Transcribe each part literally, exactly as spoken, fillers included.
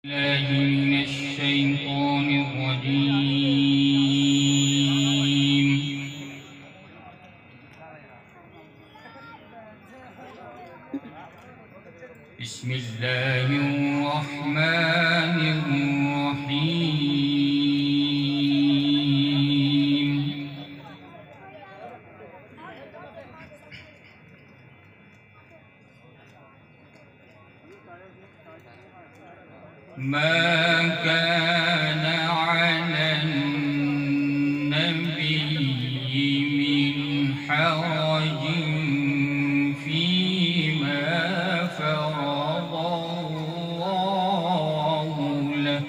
الله من الشيطان الرجيم. بسم الله الرحمن الرحيم. ما كان على النبي من حرج فيما فرض الله له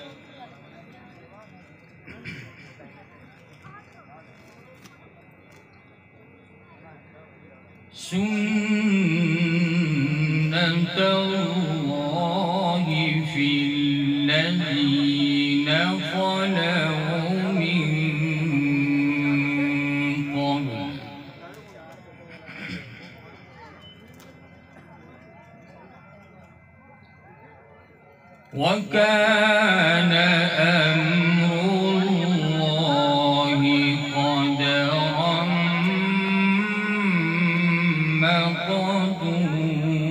سنة الله في الذين خلوا من قبل وكان أمر الله قدرا مقدورا.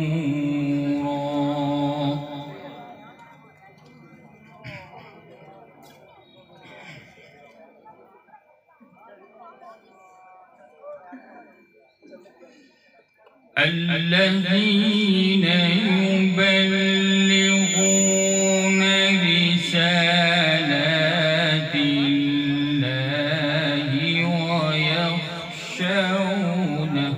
الذين يبلغون رسالات الله ويخشونه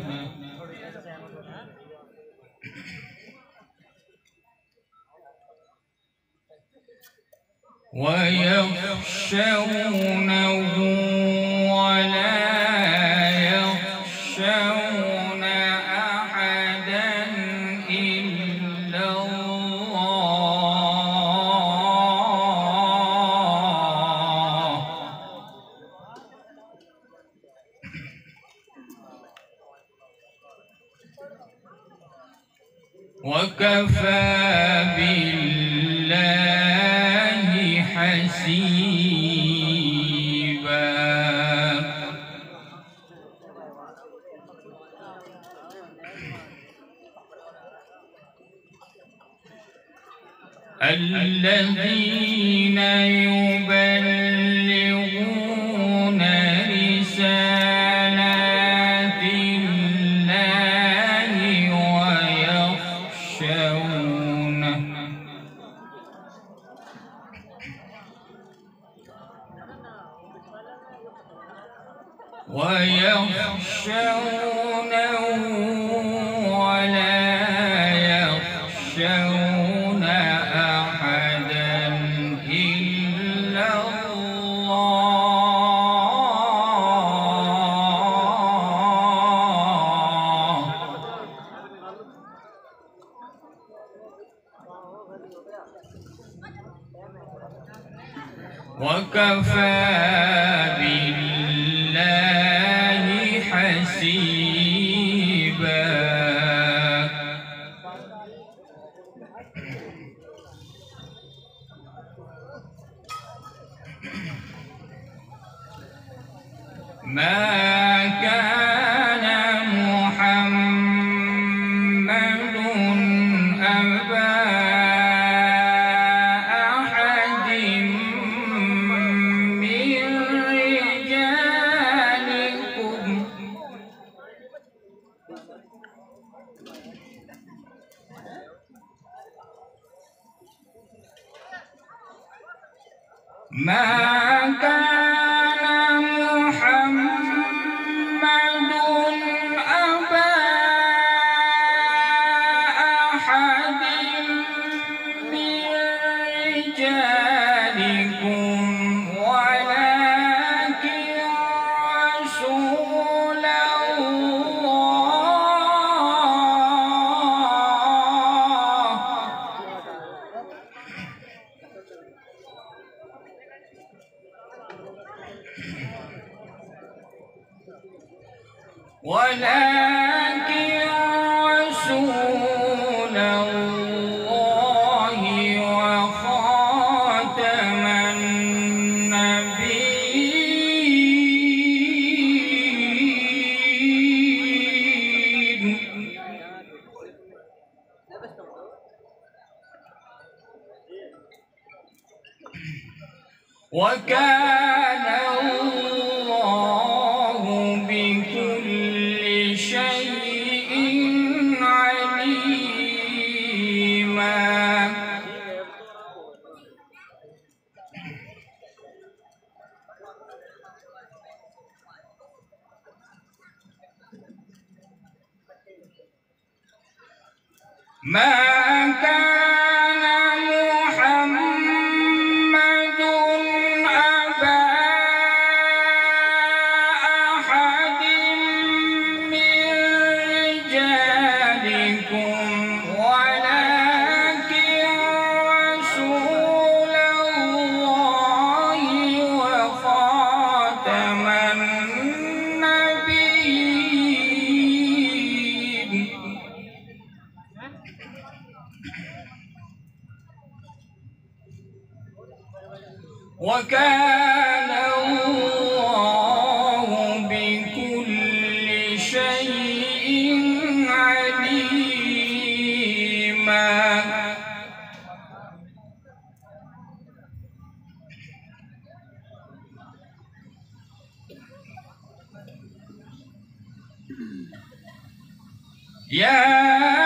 ويخشونه ولا يخشون أحدا إلا الله وكفى بالله حسيبا. الذين يبلغون رسالات الله ويخشونه ويخشونه ولا يخشون أحدا إلا الله وكفى بالله حسيبا. ما كان محمد أبا أحد من رجالكم ما كان محمد أبا أحد من رجالكم ولكن رسول الله ولكن رسول الله وخاتم وكان الله بكل شيء عليما. ما كان محمد أبا أحد من رجالكم ولكن رسول الله وخاتم النبيين. وكان الله بكل شيء عليما. يا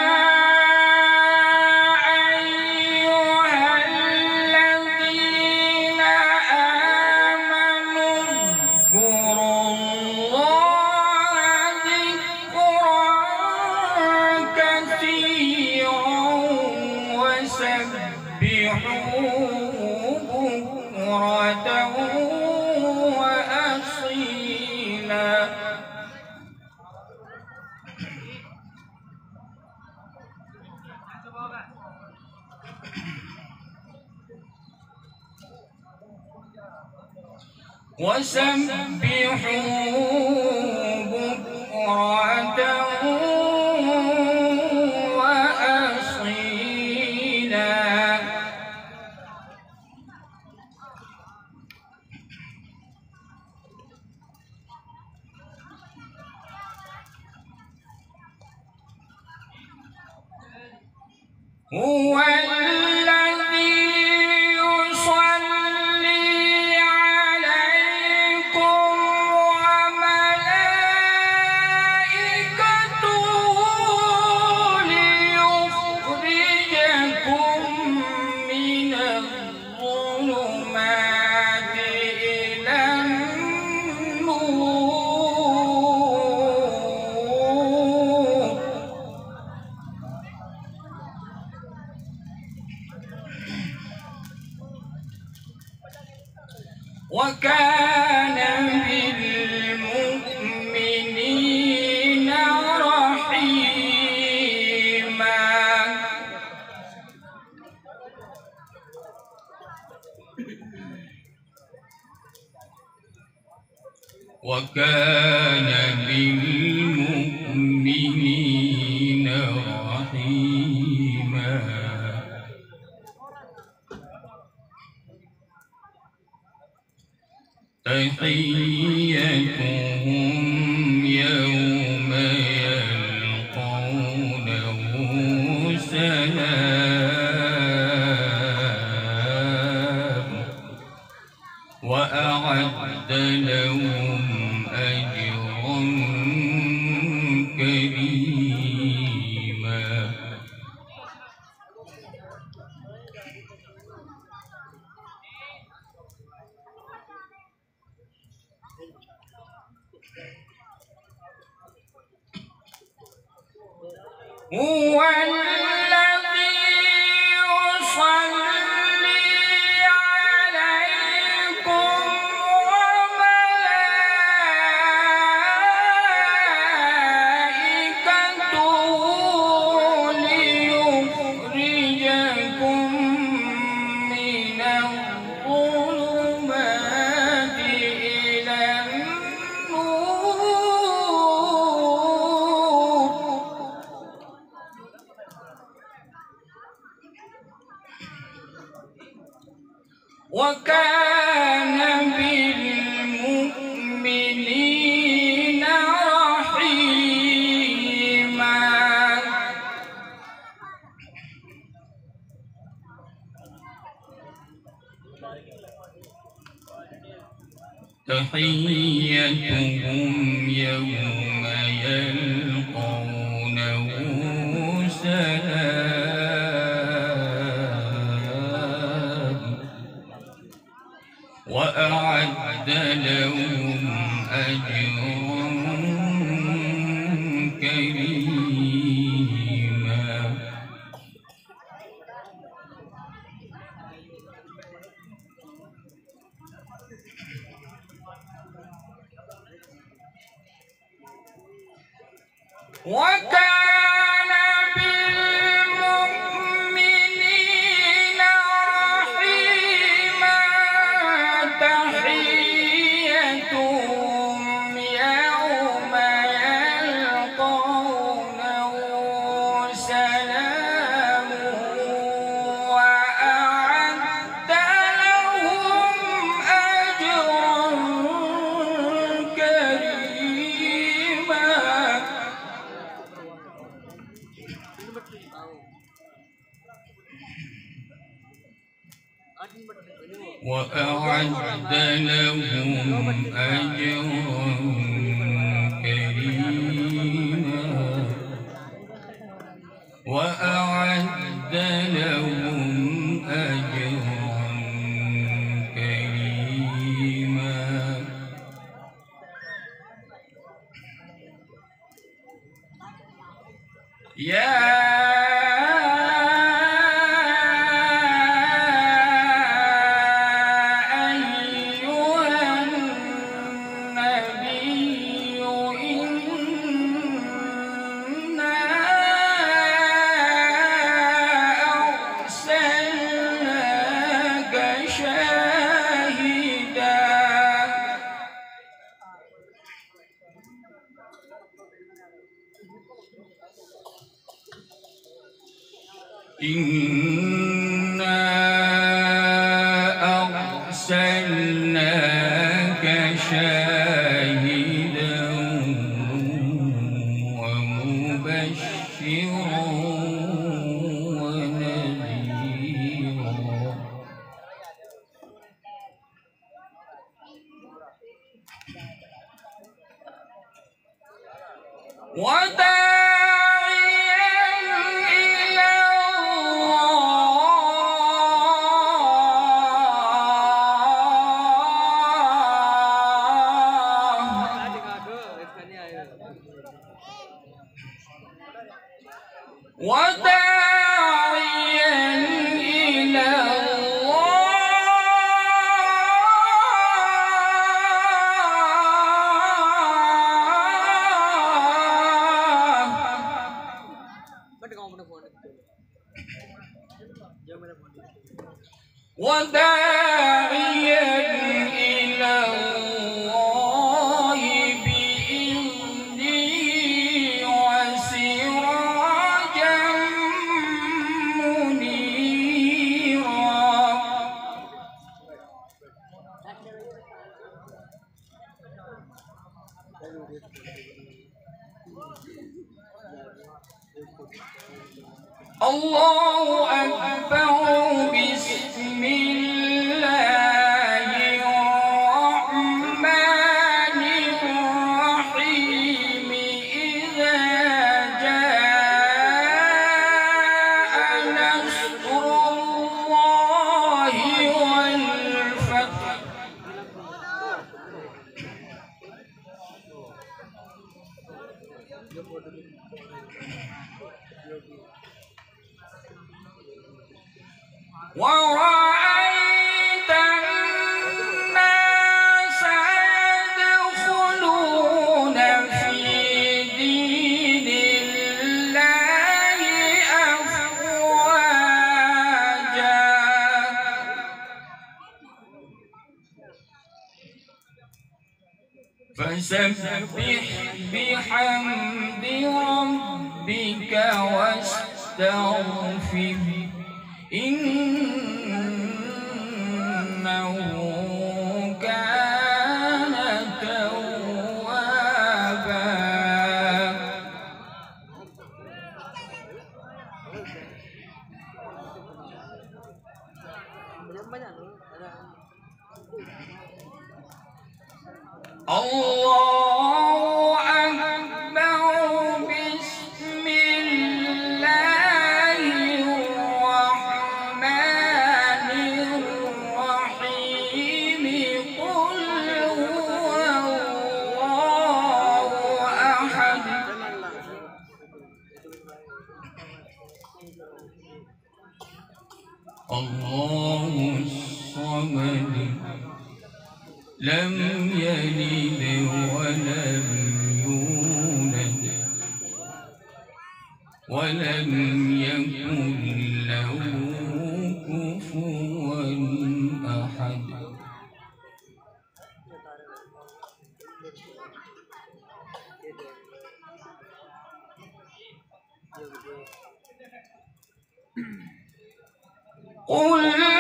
وسبحوه بكرة وأصيلا. هو وكان بالمؤمنين رحيما. وكان بالمؤمنين رحيما. تحيتهم يوم يلقونه سلام وأعد لهم أجرا كريما. هو الذي يصلي عليكم وملائكته ليخرجكم من الظلمات إلى وكان بالمؤمنين رحيما. تحيتهم يوم يلقونه سلام وأعد لهم أجرا كريما. وكان بالمؤمنين رحيما. تحيتهم يوم يلقونه سلام وأعد لهم أجرا كريما. وأعد لهم أجرا كريما. وأعد لهم أجرا كريما. يا إنا أرسلناك شاهدا ومبشرا ونذيرا. وداعيا إلى وداعيا إلى الله بإذنه وسراجا منيرا. الله أكبر. بسم الله الرحمن الرحيم. إذا جاء نصر الله والفتح. ورأيت الناس يدخلون في دين الله أفواجا. فسبح بحمد ربك واستغفره إنه كان توابا. الله أكبر. بسم الله الرحمن الرحيم. قل هو الله أحد الله الصمد لم يلد ولم يولد ولم يكن له كفوا أحد. قل